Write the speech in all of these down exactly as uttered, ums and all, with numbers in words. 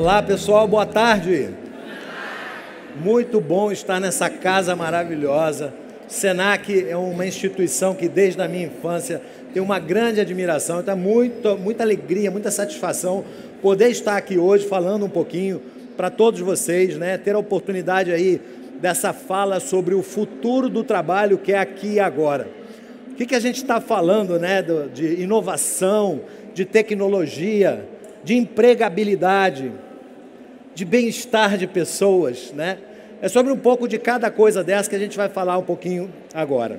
Olá pessoal, boa tarde. Muito bom estar nessa casa maravilhosa. Senac é uma instituição que desde a minha infância tenho uma grande admiração, então muito, muita alegria, muita satisfação poder estar aqui hoje falando um pouquinho para todos vocês, né? Ter a oportunidade aí dessa fala sobre o futuro do trabalho que é aqui e agora. O que, que a gente está falando, né? De inovação, de tecnologia, de empregabilidade, de bem-estar de pessoas, né? É sobre um pouco de cada coisa dessa que a gente vai falar um pouquinho agora.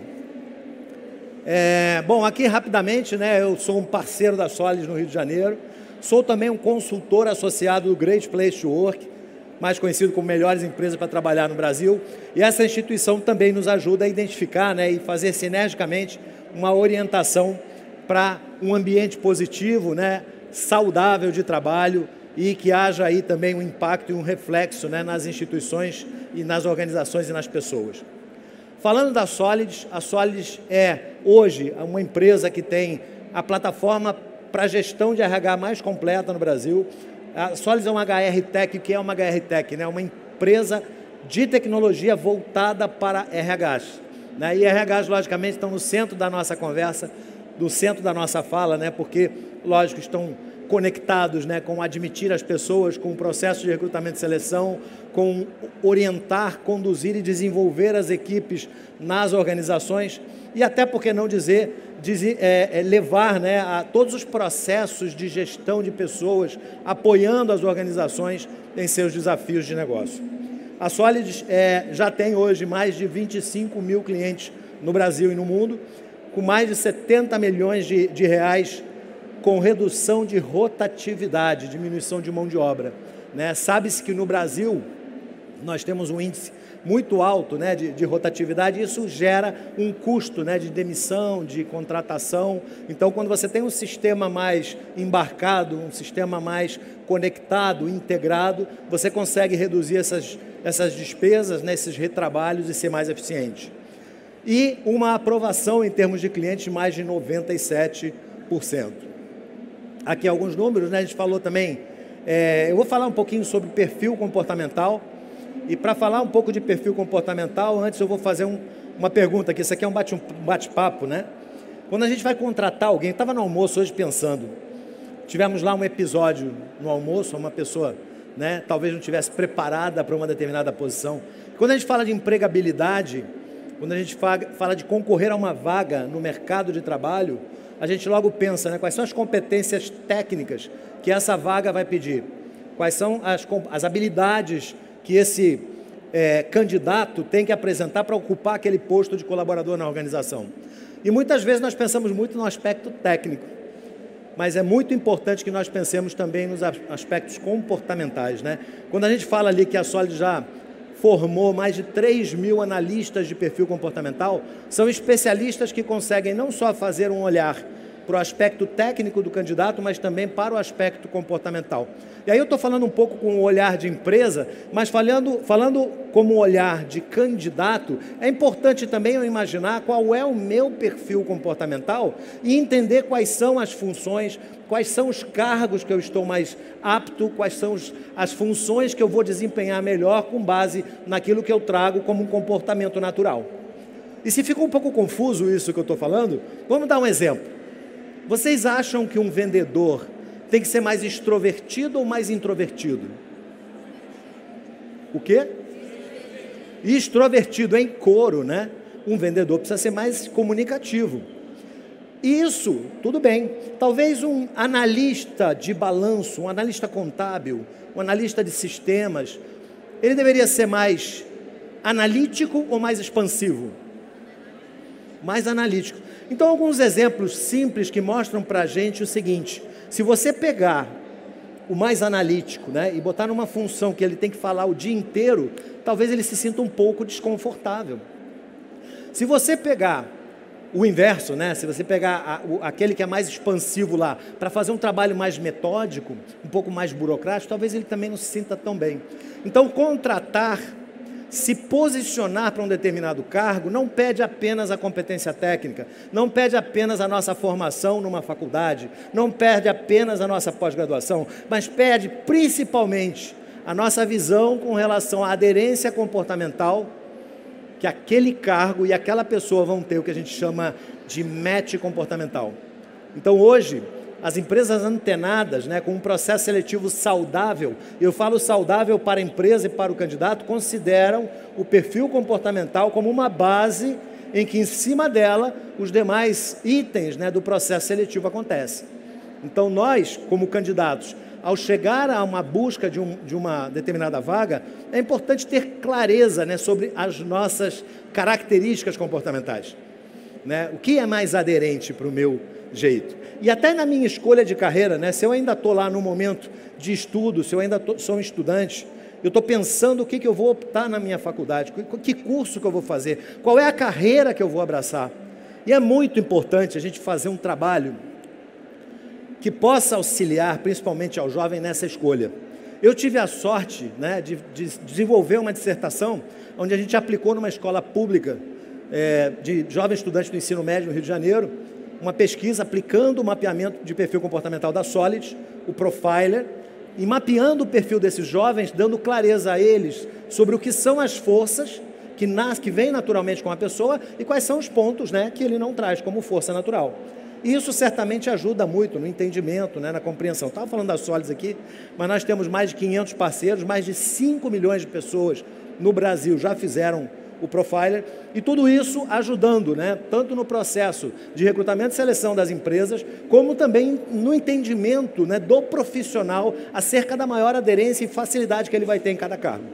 É, bom, aqui rapidamente, né? Eu sou um parceiro da Solids no Rio de Janeiro, sou também um consultor associado do Great Place to Work, mais conhecido como Melhores Empresas para Trabalhar no Brasil, e essa instituição também nos ajuda a identificar, né, e fazer sinergicamente uma orientação para um ambiente positivo, né, saudável de trabalho e que haja aí também um impacto e um reflexo, né, nas instituições e nas organizações e nas pessoas. Falando da Solids, a Solids é hoje uma empresa que tem a plataforma para gestão de R H mais completa no Brasil. A Solids é uma H R Tech. O que é uma H R Tech? Né? Uma empresa de tecnologia voltada para R Hs. Né? E R Hs, logicamente, estão no centro da nossa conversa, do centro da nossa fala, né? Porque, lógico, estão conectados, né, com admitir as pessoas, com o processo de recrutamento e seleção, com orientar, conduzir e desenvolver as equipes nas organizações e até, por que não dizer, dizer é, é, levar, né, a todos os processos de gestão de pessoas, apoiando as organizações em seus desafios de negócio. A Solids é, já tem hoje mais de vinte e cinco mil clientes no Brasil e no mundo, com mais de setenta milhões de, de reais com redução de rotatividade, diminuição de mão de obra, né? Sabe-se que no Brasil nós temos um índice muito alto, né, de, de rotatividade, e isso gera um custo, né, de demissão, de contratação. Então, quando você tem um sistema mais embarcado, um sistema mais conectado, integrado, você consegue reduzir essas, essas despesas, né, esses retrabalhos e ser mais eficiente. E uma aprovação em termos de clientes de mais de noventa e sete por cento. Aqui alguns números, né? A gente falou também, é, eu vou falar um pouquinho sobre perfil comportamental, e para falar um pouco de perfil comportamental, antes eu vou fazer um, uma pergunta aqui, isso aqui é um bate, um bate-papo, né? Quando a gente vai contratar alguém, eu estava no almoço hoje pensando, tivemos lá um episódio no almoço, uma pessoa, né, talvez não estivesse preparada para uma determinada posição. Quando a gente fala de empregabilidade, quando a gente fala de concorrer a uma vaga no mercado de trabalho, a gente logo pensa, né, quais são as competências técnicas que essa vaga vai pedir, quais são as, as habilidades que esse é, candidato tem que apresentar para ocupar aquele posto de colaborador na organização. E muitas vezes nós pensamos muito no aspecto técnico, mas é muito importante que nós pensemos também nos aspectos comportamentais, né? Quando a gente fala ali que a Solids já formou mais de três mil analistas de perfil comportamental, são especialistas que conseguem não só fazer um olhar para o aspecto técnico do candidato, mas também para o aspecto comportamental. E aí eu estou falando um pouco com o olhar de empresa, mas falando, falando como olhar de candidato, é importante também eu imaginar qual é o meu perfil comportamental e entender quais são as funções, quais são os cargos que eu estou mais apto, quais são os, as funções que eu vou desempenhar melhor com base naquilo que eu trago como um comportamento natural. E se ficou um pouco confuso isso que eu estou falando, vamos dar um exemplo. Vocês acham que um vendedor tem que ser mais extrovertido ou mais introvertido? O quê? Extrovertido, em coro, né? Um vendedor precisa ser mais comunicativo. Isso, tudo bem. Talvez um analista de balanço, um analista contábil, um analista de sistemas, ele deveria ser mais analítico ou mais expansivo? Mais analítico. Então, alguns exemplos simples que mostram para a gente o seguinte: se você pegar o mais analítico, né, e botar numa função que ele tem que falar o dia inteiro, talvez ele se sinta um pouco desconfortável. Se você pegar o inverso, né, se você pegar a, o, aquele que é mais expansivo lá, para fazer um trabalho mais metódico, um pouco mais burocrático, talvez ele também não se sinta tão bem. Então, contratar se posicionar para um determinado cargo não pede apenas a competência técnica, não pede apenas a nossa formação numa faculdade, não pede apenas a nossa pós-graduação, mas pede principalmente a nossa visão com relação à aderência comportamental que aquele cargo e aquela pessoa vão ter, o que a gente chama de match comportamental. Então hoje, as empresas antenadas, né, com um processo seletivo saudável, eu falo saudável para a empresa e para o candidato, consideram o perfil comportamental como uma base em que, em cima dela, os demais itens, né, do processo seletivo acontecem. Então, nós, como candidatos, ao chegar a uma busca de, um, de uma determinada vaga, é importante ter clareza, né, sobre as nossas características comportamentais. Né? O que é mais aderente para o meu jeito? E até na minha escolha de carreira, né, se eu ainda estou lá no momento de estudo, se eu ainda tô, sou um estudante, eu estou pensando o que, que eu vou optar na minha faculdade, que curso que eu vou fazer, qual é a carreira que eu vou abraçar. E é muito importante a gente fazer um trabalho que possa auxiliar, principalmente ao jovem, nessa escolha. Eu tive a sorte, né, de, de desenvolver uma dissertação onde a gente aplicou numa escola pública é, de jovens estudantes do ensino médio no Rio de Janeiro, uma pesquisa aplicando o mapeamento de perfil comportamental da Solid, o Profiler, e mapeando o perfil desses jovens, dando clareza a eles sobre o que são as forças que, nas, que vêm naturalmente com a pessoa e quais são os pontos, né, que ele não traz como força natural. E isso certamente ajuda muito no entendimento, né, na compreensão. Estava falando da Solids aqui, mas nós temos mais de quinhentos parceiros, mais de cinco milhões de pessoas no Brasil já fizeram o Profiler, e tudo isso ajudando, né, tanto no processo de recrutamento e seleção das empresas, como também no entendimento, né, do profissional acerca da maior aderência e facilidade que ele vai ter em cada cargo.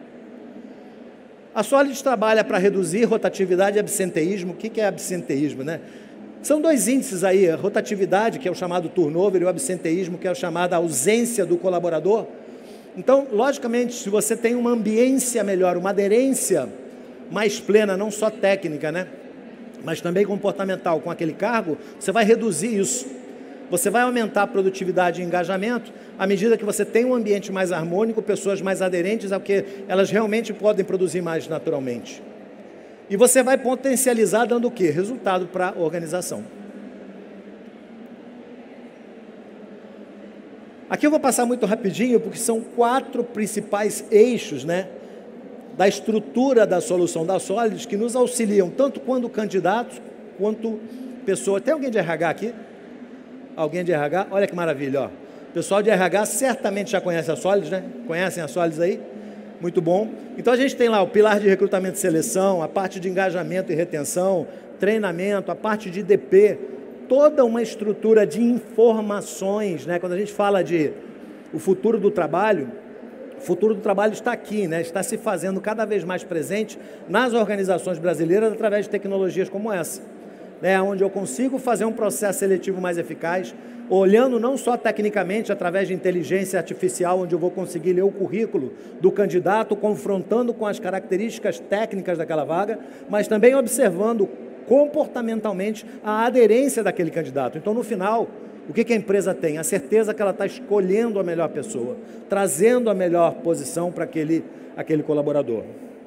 A Solids trabalha para reduzir rotatividade e absenteísmo. O que é absenteísmo, né? São dois índices aí, a rotatividade, que é o chamado turnover, e o absenteísmo, que é a chamada ausência do colaborador. Então, logicamente, se você tem uma ambiência melhor, uma aderência mais plena, não só técnica, né, mas também comportamental com aquele cargo, você vai reduzir isso. Você vai aumentar a produtividade e engajamento à medida que você tem um ambiente mais harmônico, pessoas mais aderentes ao que elas realmente podem produzir mais naturalmente. E você vai potencializar dando o quê? Resultado para a organização. Aqui eu vou passar muito rapidinho, porque são quatro principais eixos, né, da estrutura da solução da Solids, que nos auxiliam tanto quando candidatos, quanto pessoa. Tem alguém de R H aqui? Alguém de R H? Olha que maravilha, ó. O pessoal de R H certamente já conhece a Solids, né? Conhecem a Solids aí? Muito bom. Então a gente tem lá o pilar de recrutamento e seleção, a parte de engajamento e retenção, treinamento, a parte de D P, toda uma estrutura de informações, né? Quando a gente fala de o futuro do trabalho, o futuro do trabalho está aqui, né? Está se fazendo cada vez mais presente nas organizações brasileiras através de tecnologias como essa, né? Onde eu consigo fazer um processo seletivo mais eficaz, olhando não só tecnicamente através de inteligência artificial, onde eu vou conseguir ler o currículo do candidato, confrontando com as características técnicas daquela vaga, mas também observando comportamentalmente a aderência daquele candidato. Então, no final, o que, que a empresa tem? A certeza que ela está escolhendo a melhor pessoa, trazendo a melhor posição para aquele, aquele colaborador.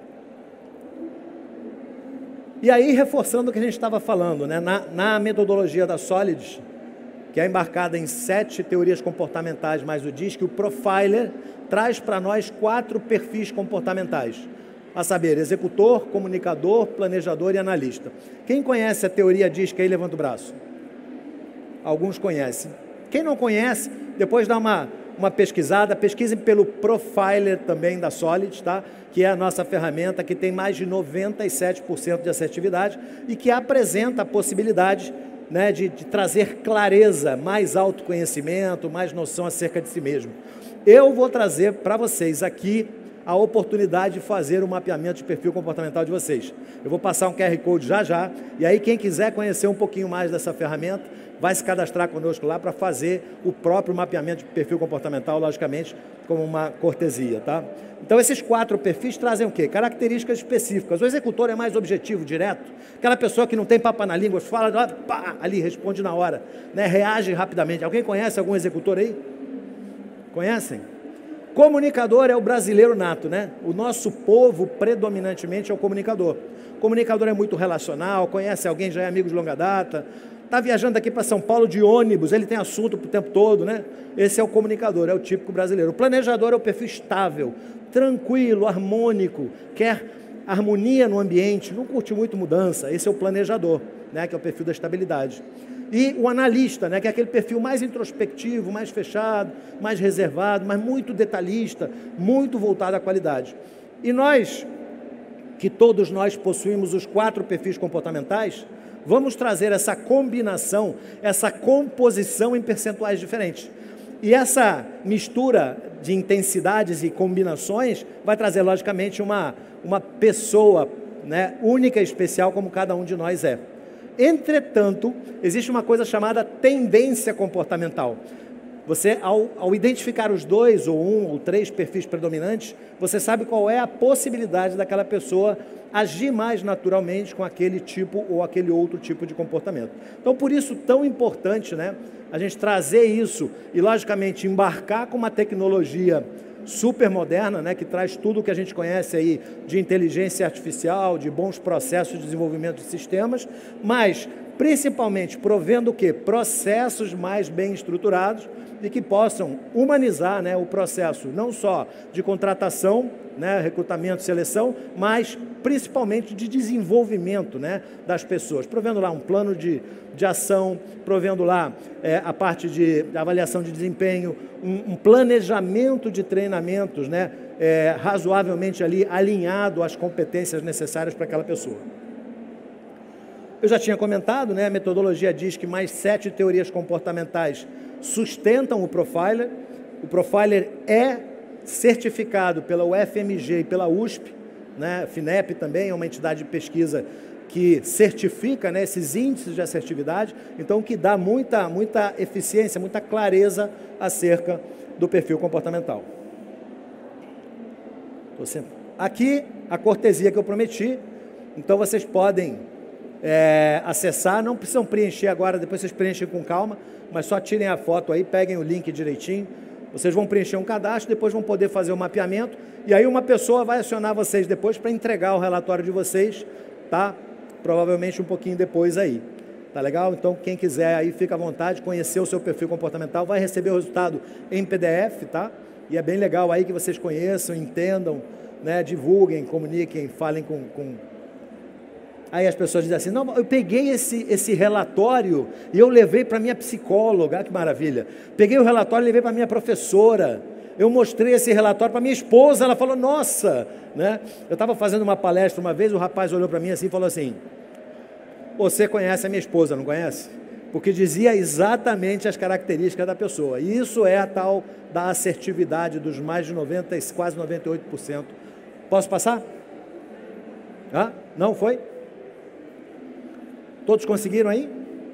E aí, reforçando o que a gente estava falando, né? na, na metodologia da Solids, que é embarcada em sete teorias comportamentais, mais o D I S C, o Profiler traz para nós quatro perfis comportamentais, a saber, executor, comunicador, planejador e analista. Quem conhece a teoria D I S C aí, levanta o braço. Alguns conhecem. Quem não conhece, depois dá uma, uma pesquisada, pesquisem pelo Profiler também da Solids, tá? Que é a nossa ferramenta que tem mais de noventa e sete por cento de assertividade e que apresenta a possibilidade, né, de, de trazer clareza, mais autoconhecimento, mais noção acerca de si mesmo. Eu vou trazer para vocês aqui a oportunidade de fazer o mapeamento de perfil comportamental de vocês. Eu vou passar um Q R Code já já, e aí quem quiser conhecer um pouquinho mais dessa ferramenta, vai se cadastrar conosco lá para fazer o próprio mapeamento de perfil comportamental, logicamente, como uma cortesia, tá? Então, esses quatro perfis trazem o quê? Características específicas. O executor é mais objetivo, direto. Aquela pessoa que não tem papo na língua, fala, pá, ali, responde na hora, né? Reage rapidamente. Alguém conhece algum executor aí? Conhecem? Comunicador é o brasileiro nato, né? O nosso povo, predominantemente, é o comunicador. O comunicador é muito relacional, conhece alguém, já é amigo de longa data, está viajando aqui para São Paulo de ônibus, ele tem assunto o tempo todo, né? Esse é o comunicador, é o típico brasileiro. O planejador é o perfil estável, tranquilo, harmônico, quer harmonia no ambiente, não curte muito mudança. Esse é o planejador, né? Que é o perfil da estabilidade. E o analista, né, que é aquele perfil mais introspectivo, mais fechado, mais reservado, mas muito detalhista, muito voltado à qualidade. E nós, que todos nós possuímos os quatro perfis comportamentais, vamos trazer essa combinação, essa composição em percentuais diferentes. E essa mistura de intensidades e combinações vai trazer, logicamente, uma, uma pessoa, né, única e especial, como cada um de nós é. Entretanto, existe uma coisa chamada tendência comportamental. Você, ao, ao identificar os dois, ou um, ou três perfis predominantes, você sabe qual é a possibilidade daquela pessoa agir mais naturalmente com aquele tipo ou aquele outro tipo de comportamento. Então, por isso, tão importante, né, a gente trazer isso e, logicamente, embarcar com uma tecnologia super moderna, né, que traz tudo o que a gente conhece aí de inteligência artificial, de bons processos de desenvolvimento de sistemas, mas principalmente provendo o quê? Processos mais bem estruturados e que possam humanizar, né, o processo não só de contratação, né, recrutamento, seleção, mas principalmente de desenvolvimento, né, das pessoas, provendo lá um plano de, de ação, provendo lá é, a parte de avaliação de desempenho, um, um planejamento de treinamentos, né, é, razoavelmente ali alinhado às competências necessárias para aquela pessoa. Eu já tinha comentado, né, a metodologia diz que mais sete teorias comportamentais sustentam o Profiler. O Profiler é certificado pela U F M G e pela U S P, né, a FINEP também é uma entidade de pesquisa que certifica, né, esses índices de assertividade, então que dá muita, muita eficiência, muita clareza acerca do perfil comportamental. Aqui a cortesia que eu prometi, então vocês podem é, acessar, não precisam preencher agora, depois vocês preenchem com calma, mas só tirem a foto aí, peguem o link direitinho, vocês vão preencher um cadastro, depois vão poder fazer o mapeamento, e aí uma pessoa vai acionar vocês depois para entregar o relatório de vocês, tá? Provavelmente um pouquinho depois aí. Tá legal? Então, quem quiser aí, fica à vontade, conhecer o seu perfil comportamental, vai receber o resultado em P D F, tá? E é bem legal aí que vocês conheçam, entendam, né? Divulguem, comuniquem, falem com... com... Aí as pessoas dizem assim, não, eu peguei esse, esse relatório e eu levei para minha psicóloga, ah, que maravilha. Peguei o relatório e levei para minha professora. Eu mostrei esse relatório para minha esposa, ela falou, nossa, né? Eu estava fazendo uma palestra uma vez, o rapaz olhou para mim assim e falou assim, você conhece a minha esposa, não conhece? Porque dizia exatamente as características da pessoa. E isso é a tal da assertividade dos mais de noventa, quase noventa e oito por cento. Posso passar? Ah, não foi? Todos conseguiram aí?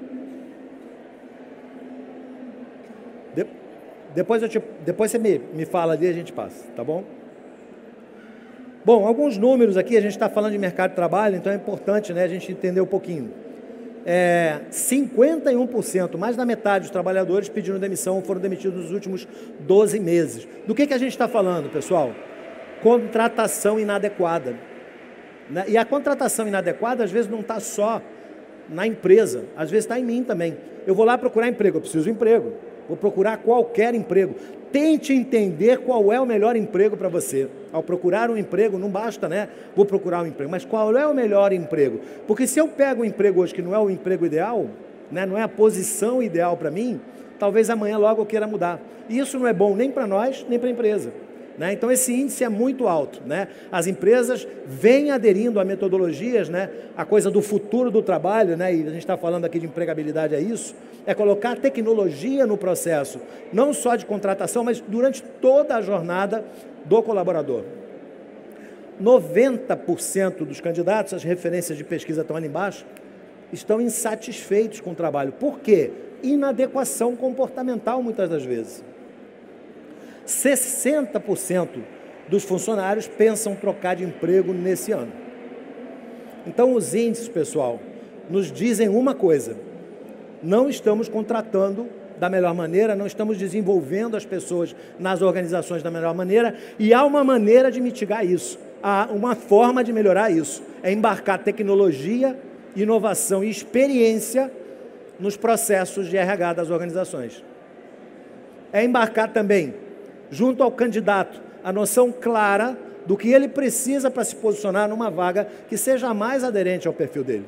De, depois, eu te, depois você me, me fala ali e a gente passa, tá bom? Bom, alguns números aqui, a gente está falando de mercado de trabalho, então é importante, né, a gente entender um pouquinho. É, cinquenta e um por cento, mais da metade dos trabalhadores pediram demissão foram demitidos nos últimos doze meses. Do que, que a gente está falando, pessoal? Contratação inadequada. Né? E a contratação inadequada, às vezes, não está só na empresa, às vezes está em mim também. Eu vou lá procurar emprego, eu preciso de emprego, vou procurar qualquer emprego. Tente entender qual é o melhor emprego para você. Ao procurar um emprego, não basta, né? Vou procurar um emprego, mas qual é o melhor emprego? Porque se eu pego um emprego hoje que não é o emprego ideal, né? Não é a posição ideal para mim, talvez amanhã logo eu queira mudar. E isso não é bom nem para nós, nem para a empresa. Né? Então, esse índice é muito alto. Né? As empresas vêm aderindo a metodologias, né? A coisa do futuro do trabalho, né? E a gente está falando aqui de empregabilidade, é isso, é colocar tecnologia no processo, não só de contratação, mas durante toda a jornada do colaborador. noventa por cento dos candidatos, as referências de pesquisa estão ali embaixo, estão insatisfeitos com o trabalho. Por quê? Inadequação comportamental, muitas das vezes. sessenta por cento dos funcionários pensam trocar de emprego nesse ano. Então, os índices, pessoal, nos dizem uma coisa: não estamos contratando da melhor maneira, não estamos desenvolvendo as pessoas nas organizações da melhor maneira, e há uma maneira de mitigar isso, há uma forma de melhorar isso, é embarcar tecnologia, inovação e experiência nos processos de R H das organizações. É embarcar também, junto ao candidato, a noção clara do que ele precisa para se posicionar numa vaga que seja mais aderente ao perfil dele.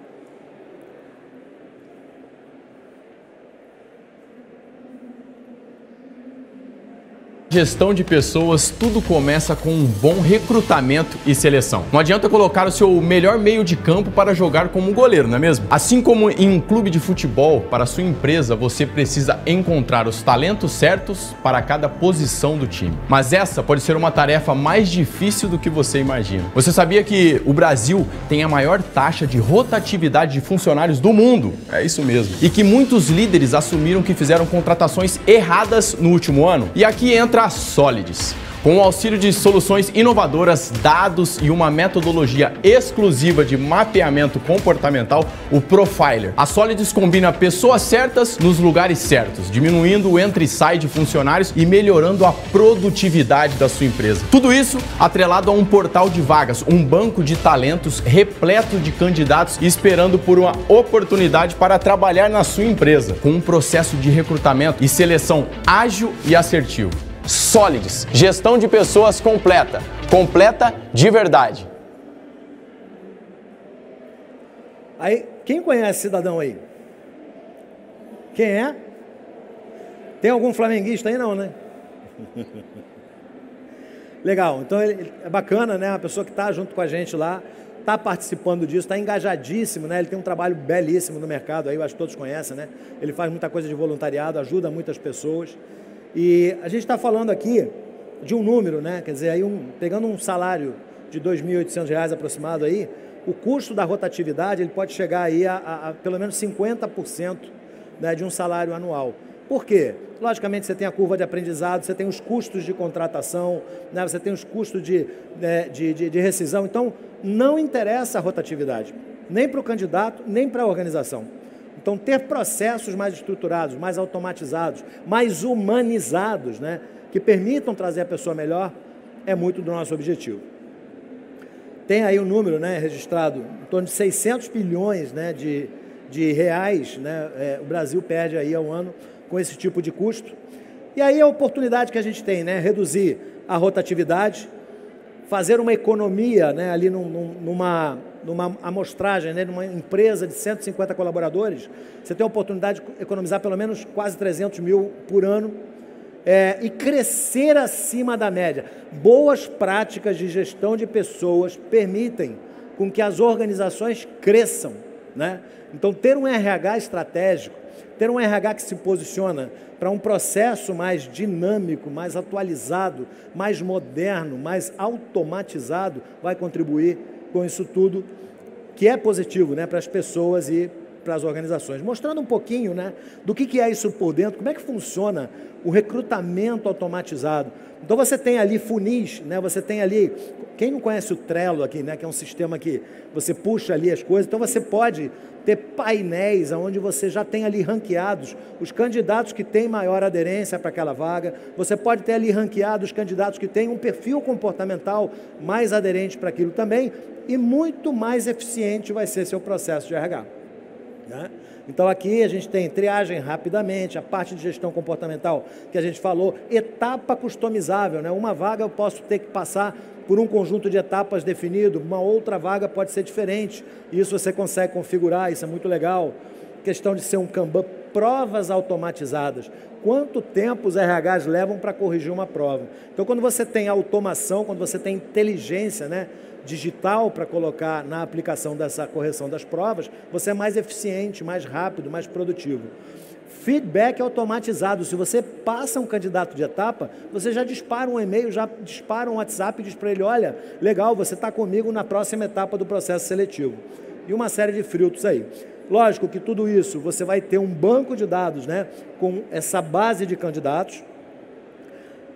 Gestão de pessoas, tudo começa com um bom recrutamento e seleção. Não adianta colocar o seu melhor meio de campo para jogar como goleiro, não é mesmo? Assim como em um clube de futebol, para a sua empresa, você precisa encontrar os talentos certos para cada posição do time. Mas essa pode ser uma tarefa mais difícil do que você imagina. Você sabia que o Brasil tem a maior taxa de rotatividade de funcionários do mundo? É isso mesmo. E que muitos líderes assumiram que fizeram contratações erradas no último ano? E aqui entra a Solids. Com o auxílio de soluções inovadoras, dados e uma metodologia exclusiva de mapeamento comportamental, o Profiler, a Solids combina pessoas certas nos lugares certos, diminuindo o entra e sai de funcionários e melhorando a produtividade da sua empresa. Tudo isso atrelado a um portal de vagas, um banco de talentos repleto de candidatos esperando por uma oportunidade para trabalhar na sua empresa, com um processo de recrutamento e seleção ágil e assertivo. Solids, gestão de pessoas completa, completa de verdade. Aí, quem conhece Cidadão aí? Quem é? Tem algum flamenguista aí não, né? Legal, então ele, é bacana, né? Uma pessoa que está junto com a gente lá, está participando disso, está engajadíssimo, né? Ele tem um trabalho belíssimo no mercado, aí eu acho que todos conhecem, né? Ele faz muita coisa de voluntariado, ajuda muitas pessoas. E a gente está falando aqui de um número, né? Quer dizer, aí um, pegando um salário de dois mil e oitocentos reais aproximado aí, o custo da rotatividade ele pode chegar aí a, a, a pelo menos cinquenta por cento, né, de um salário anual. Por quê? Logicamente você tem a curva de aprendizado, você tem os custos de contratação, né, você tem os custos de, né, de, de, de rescisão, então não interessa a rotatividade, nem para o candidato, nem para a organização. Então, ter processos mais estruturados, mais automatizados, mais humanizados, né, que permitam trazer a pessoa melhor, é muito do nosso objetivo. Tem aí um número, né, registrado, em torno de seiscentos bilhões, né, de, de reais, né, é, o Brasil perde aí ao ano com esse tipo de custo. E aí a oportunidade que a gente tem, né, reduzir a rotatividade, fazer uma economia, né, ali num, numa, numa amostragem, né, numa empresa de cento e cinquenta colaboradores, você tem a oportunidade de economizar pelo menos quase trezentos mil por ano é, e crescer acima da média. Boas práticas de gestão de pessoas permitem com que as organizações cresçam, né? Então, ter um R H estratégico, ter um R H que se posiciona para um processo mais dinâmico, mais atualizado, mais moderno, mais automatizado, vai contribuir com isso tudo, que é positivo, né, para as pessoas e para as organizações. Mostrando um pouquinho, né, do que, que é isso por dentro, como é que funciona o recrutamento automatizado. Então você tem ali funis, né, você tem ali, quem não conhece o Trello aqui, né, que é um sistema que você puxa ali as coisas, então você pode ter painéis onde você já tem ali ranqueados os candidatos que têm maior aderência para aquela vaga, você pode ter ali ranqueados os candidatos que têm um perfil comportamental mais aderente para aquilo também, e muito mais eficiente vai ser seu processo de R H. Né? Então aqui a gente tem triagem rapidamente, a parte de gestão comportamental que a gente falou, etapa customizável, né? Uma vaga eu posso ter que passar por um conjunto de etapas definido, uma outra vaga pode ser diferente, isso você consegue configurar, isso é muito legal. Questão de ser um Kanban, provas automatizadas. Quanto tempo os R Hs levam para corrigir uma prova? Então quando você tem automação, quando você tem inteligência, né, digital para colocar na aplicação dessa correção das provas, você é mais eficiente, mais rápido, mais produtivo. Feedback automatizado. Se você passa um candidato de etapa, você já dispara um e-mail, já dispara um WhatsApp e diz para ele, olha, legal, você está comigo na próxima etapa do processo seletivo. E uma série de filtros aí. Lógico que tudo isso, você vai ter um banco de dados, né, com essa base de candidatos,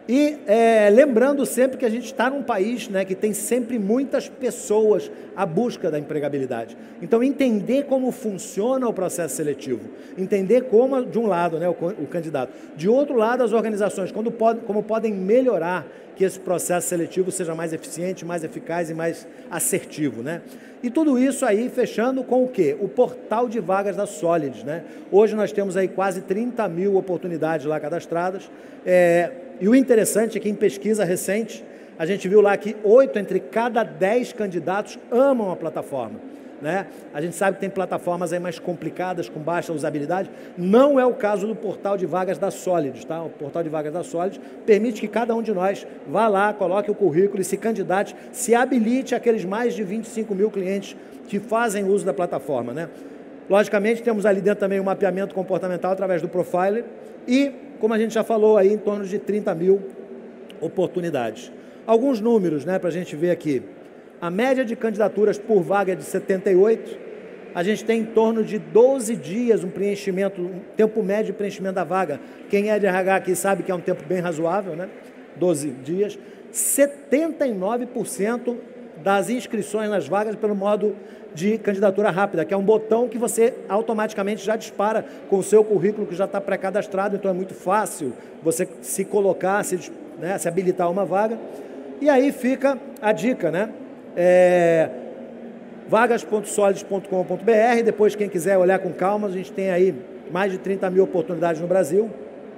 E é, lembrando sempre que a gente está num país, né, que tem sempre muitas pessoas à busca da empregabilidade. Então, entender como funciona o processo seletivo, entender como, de um lado, né, o, o candidato, de outro lado, as organizações, quando pode, como podem melhorar que esse processo seletivo seja mais eficiente, mais eficaz e mais assertivo, né? E tudo isso aí fechando com o quê? O portal de vagas da Solids, né? Hoje nós temos aí quase trinta mil oportunidades lá cadastradas. É, e o interessante é que em pesquisa recente, a gente viu lá que oito entre cada dez candidatos amam a plataforma, né? A gente sabe que tem plataformas aí mais complicadas, com baixa usabilidade. Não é o caso do portal de vagas da Solids, tá? O portal de vagas da Solids permite que cada um de nós vá lá, coloque o currículo e se candidate, se habilite aqueles mais de vinte e cinco mil clientes que fazem uso da plataforma, né? Logicamente, temos ali dentro também o mapeamento comportamental através do Profiler e, como a gente já falou, aí em torno de trinta mil oportunidades. Alguns números, né, para a gente ver aqui. A média de candidaturas por vaga é de setenta e oito. A gente tem em torno de doze dias um preenchimento, um tempo médio de preenchimento da vaga. Quem é de R H aqui sabe que é um tempo bem razoável, né? doze dias. setenta e nove por cento das inscrições nas vagas pelo modo de candidatura rápida, que é um botão que você automaticamente já dispara com o seu currículo que já está pré-cadastrado, então é muito fácil você se colocar, se, né, se habilitar a uma vaga. E aí fica a dica, né? É, vagas ponto solids ponto com ponto br, depois quem quiser olhar com calma, a gente tem aí mais de trinta mil oportunidades no Brasil.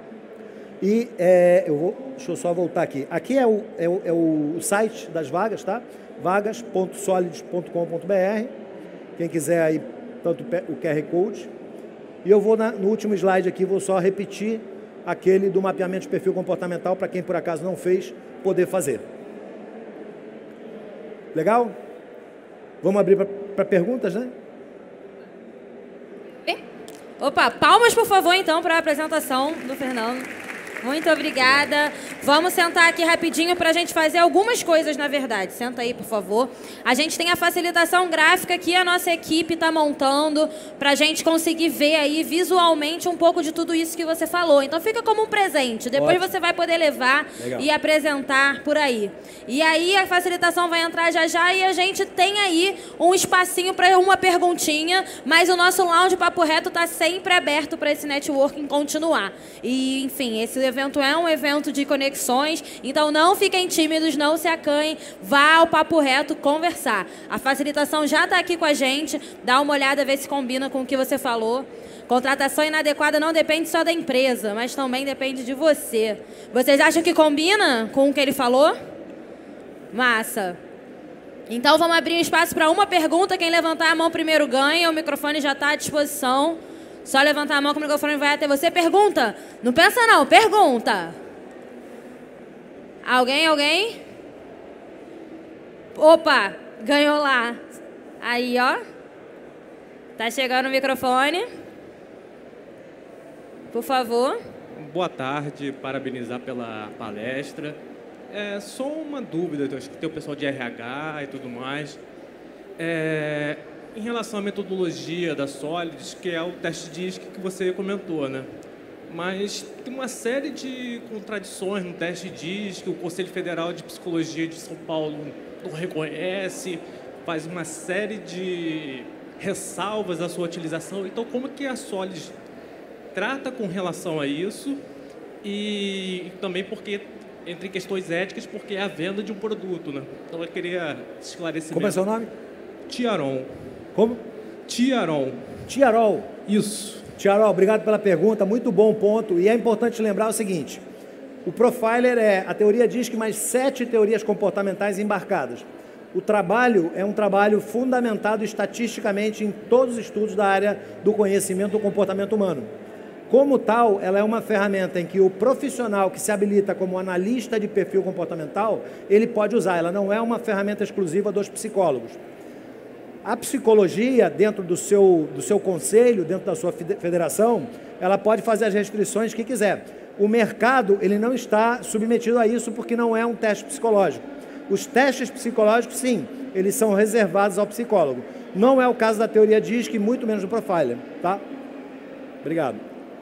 E é, eu vou, deixa eu só voltar aqui. Aqui é o, é o, é o site das vagas, tá? vagas ponto solids ponto com ponto br. Quem quiser aí, tanto o Q R Code. E eu vou, na, no último slide aqui, vou só repetir aquele do mapeamento de perfil comportamental, para quem por acaso não fez, poder fazer. Legal? Vamos abrir para perguntas, né? Opa, palmas, por favor, então, para a apresentação do Fernando. Muito obrigada. Vamos sentar aqui rapidinho para a gente fazer algumas coisas, na verdade. Senta aí, por favor. A gente tem a facilitação gráfica que a nossa equipe está montando para a gente conseguir ver aí visualmente um pouco de tudo isso que você falou. Então fica como um presente. Depois Ótimo. Você vai poder levar Legal. E apresentar por aí. E aí a facilitação vai entrar já já e a gente tem aí um espacinho para uma perguntinha, mas o nosso Lounge Papo Reto está sempre aberto para esse networking continuar. E, enfim, esse evento é um evento de conexões, então não fiquem tímidos, não se acanhem, vá ao Papo Reto conversar. A facilitação já está aqui com a gente, dá uma olhada, ver se combina com o que você falou. Contratação inadequada não depende só da empresa, mas também depende de você. Vocês acham que combina com o que ele falou? Massa. Então vamos abrir um espaço para uma pergunta, quem levantar a mão primeiro ganha, o microfone já está à disposição. Só levantar a mão que o microfone vai até você. Pergunta. Não pensa não, pergunta. Alguém, alguém? Opa, ganhou lá. Aí, ó. Tá chegando o microfone. Por favor. Boa tarde, parabenizar pela palestra. É só uma dúvida, eu acho que tem o pessoal de R H e tudo mais. É... Em relação à metodologia da Solids, que é o teste D I S C que você comentou, né? Mas tem uma série de contradições no teste D I S C, que o Conselho Federal de Psicologia de São Paulo não reconhece, faz uma série de ressalvas à sua utilização. Então, como que a Solids trata com relação a isso? E também porque, entre questões éticas, porque é a venda de um produto, né? Então, eu queria esclarecer. Como é seu nome? Tiaron. Como? Tiaron. Tiarol. Isso. Tiarol, obrigado pela pergunta, muito bom ponto. E é importante lembrar o seguinte, o Profiler é, a teoria diz que mais sete teorias comportamentais embarcadas. O trabalho é um trabalho fundamentado estatisticamente em todos os estudos da área do conhecimento do comportamento humano. Como tal, ela é uma ferramenta em que o profissional que se habilita como analista de perfil comportamental, ele pode usar. Ela não é uma ferramenta exclusiva dos psicólogos. A psicologia, dentro do seu, do seu conselho, dentro da sua federação, ela pode fazer as restrições que quiser. O mercado, ele não está submetido a isso porque não é um teste psicológico. Os testes psicológicos, sim, eles são reservados ao psicólogo. Não é o caso da teoria D I S C, muito menos do Profiler, tá? Obrigado.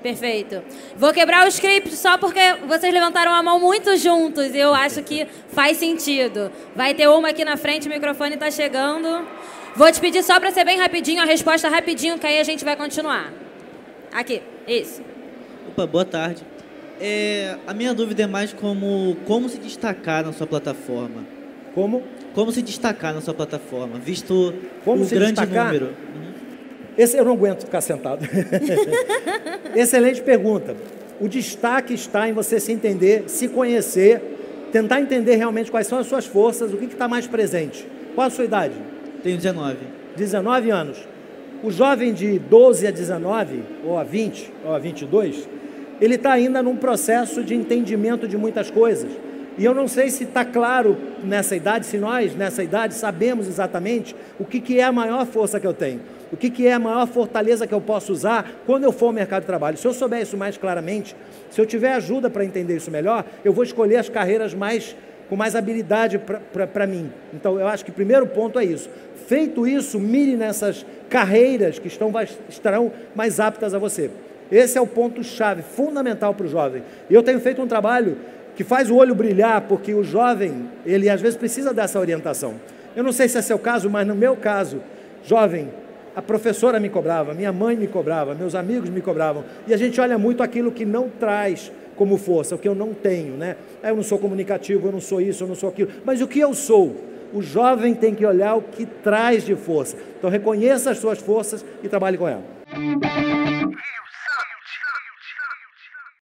Perfeito. Vou quebrar o script só porque vocês levantaram a mão muito juntos e eu acho que faz sentido. Vai ter uma aqui na frente, o microfone está chegando. Vou te pedir só para ser bem rapidinho, a resposta rapidinho, que aí a gente vai continuar. Aqui, isso. Opa, boa tarde. É, a minha dúvida é mais como, como se destacar na sua plataforma. Como? Como se destacar na sua plataforma, visto como o se grande destacar? número. Uhum. Esse, eu não aguento ficar sentado. Excelente pergunta. O destaque está em você se entender, se conhecer, tentar entender realmente quais são as suas forças, o que está mais presente. Qual a sua idade? Tenho dezenove. dezenove anos. O jovem de doze a dezenove, ou a vinte, ou a vinte e dois, ele está ainda num processo de entendimento de muitas coisas. E eu não sei se está claro nessa idade, se nós, nessa idade, sabemos exatamente o que, que é a maior força que eu tenho. O que, que é a maior fortaleza que eu posso usar quando eu for ao mercado de trabalho. Se eu souber isso mais claramente, se eu tiver ajuda para entender isso melhor, eu vou escolher as carreiras mais, com mais habilidade para mim. Então, eu acho que o primeiro ponto é isso. Feito isso, mire nessas carreiras que estão, estarão mais aptas a você. Esse é o ponto-chave, fundamental para o jovem. E eu tenho feito um trabalho que faz o olho brilhar, porque o jovem, ele às vezes precisa dessa orientação. Eu não sei se é seu caso, mas no meu caso, jovem, a professora me cobrava, minha mãe me cobrava, meus amigos me cobravam, e a gente olha muito aquilo que não traz como força, o que eu não tenho, né? Eu não sou comunicativo, eu não sou isso, eu não sou aquilo, mas o que eu sou? O jovem tem que olhar o que traz de força. Então reconheça as suas forças e trabalhe com elas.